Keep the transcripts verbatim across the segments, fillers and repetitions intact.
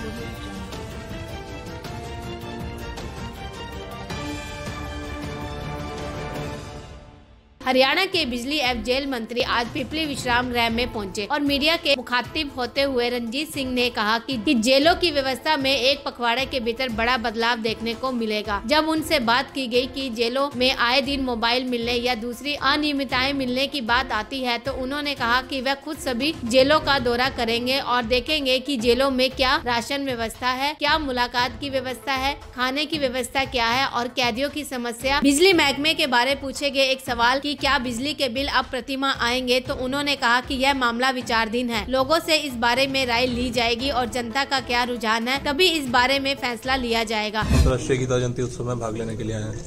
हरियाणा के बिजली एवं जेल मंत्री आज पिपली विश्राम गृह में पहुंचे और मीडिया के मुखातिब होते हुए रंजीत सिंह ने कहा कि, कि जेलों की व्यवस्था में एक पखवाड़े के भीतर बड़ा बदलाव देखने को मिलेगा। जब उनसे बात की गई कि जेलों में आए दिन मोबाइल मिलने या दूसरी अनियमितताएं मिलने की बात आती है, तो उन्होंने कहा कि वह खुद सभी जेलों का दौरा करेंगे और देखेंगे कि जेलों में क्या राशन व्यवस्था है, क्या मुलाकात की व्यवस्था है, खाने की व्यवस्था क्या है और कैदियों की समस्या। बिजली महकमे के बारे पूछे गए एक सवाल कि क्या बिजली के बिल अब प्रतिमाह आएंगे, तो उन्होंने कहा कि यह मामला विचाराधीन है। लोगों से इस बारे में राय ली जाएगी और जनता का क्या रुझान है, तभी इस बारे में फैसला लिया जाएगा। राष्ट्रीय गीता जयंती उत्सव में भाग लेने के लिए आए हैं।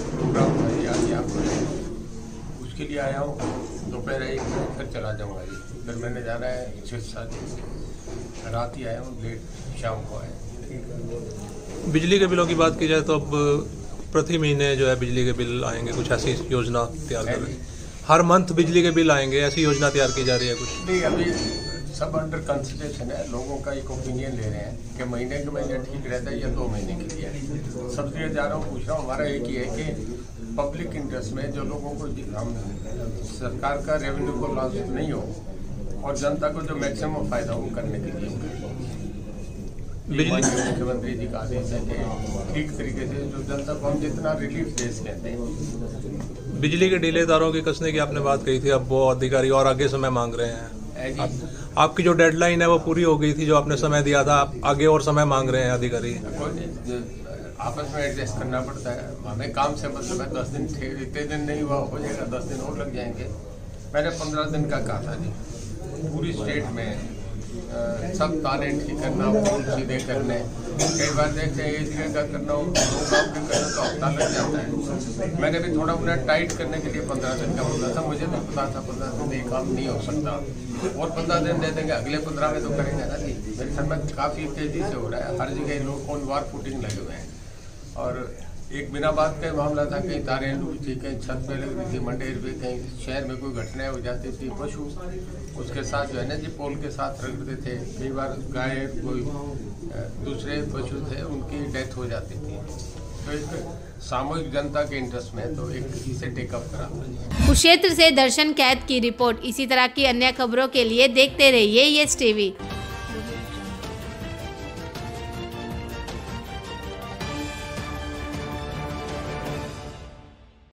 उसके लिए आया हूँ। दोपहर एक बजे फिर चला जाऊँगा जी। फिर मैंने जाना है छः सात रात ही आया हूँ, लेट शाम को आया। बिजली के बिलों की बात की जाए तो अब प्रति महीने जो है बिजली के बिल आएंगे, कुछ ऐसी योजना तैयार कर रहे हैं। हर मंथ बिजली के बिल आएंगे, ऐसी योजना तैयार की जा रही है कुछ? नहीं, अभी सब अंडर कंसिडरेशन है। लोगों का एक ओपिनियन ले रहे हैं कि महीने के महीने ठीक रहता है या दो महीने के लिए। सब जगह जा रहा हूँ, पूछ रहा हूँ। हमारा एक ही है कि पब्लिक इंटरेस्ट में जो लोगों को हम सरकार का रेवेन्यू को लॉस नहीं हो और जनता को जो मैक्सिमम फायदा हो करने के लिए मुख्यमंत्री जी का आदेश है कि ठीक तरीके से जो जनता को हम जितना रिलीफ दे सकते हैं। बिजली के डीले तारों की कसने की आपने बात कही थी, अब वो अधिकारी और आगे समय मांग रहे हैं। आप, आपकी जो डेडलाइन है वो पूरी हो गई थी, जो आपने समय दिया था, आप आगे और समय मांग रहे हैं अधिकारी। आपस में एडजस्ट करना पड़ता है। हमें काम से मतलब है, दस दिन इतने दिन नहीं हुआ, हो जाएगा, दस दिन और लग जाएंगे। मैंने पंद्रह दिन का कहा था जी। पूरी स्टेट में सब तारे ठीक करना, फोन सीधे करने, कई बार देखते हैं एक जगह का करना हो, दो काम भी करना तो हफ्ता लग जाता है। मैंने भी थोड़ा उन्हें टाइट करने के लिए पंद्रह दिन का बोला था। मुझे भी पता था पंद्रह दिन में काम नहीं हो सकता और पंद्रह दिन दे देंगे, अगले पंद्रह में तो करेंगे ना जी। मेरे ख्याल में काफ़ी तेजी से हो रहा है, हर जगह लोग ऑन वार फुटिंग लगे हुए हैं। और एक बिना बात का मामला था, कहीं तारें डूबी थी, कहीं छत पे लग रही थी, मंडेर पे, कहीं शहर में कोई घटनाएं हो जाती थी। पशु उसके साथ जो है ना जी पोल के साथ रगड़ते थे। कई बार गाय, कोई दूसरे पशु थे, उनकी डेथ हो जाती थी। तो एक सामूहिक जनता के इंटरेस्ट में तो एक इसे टेकअप करा। कुरुक्षेत्र से दर्शन कैद की रिपोर्ट। इसी तरह की अन्य खबरों के लिए देखते रहिए यस टीवी।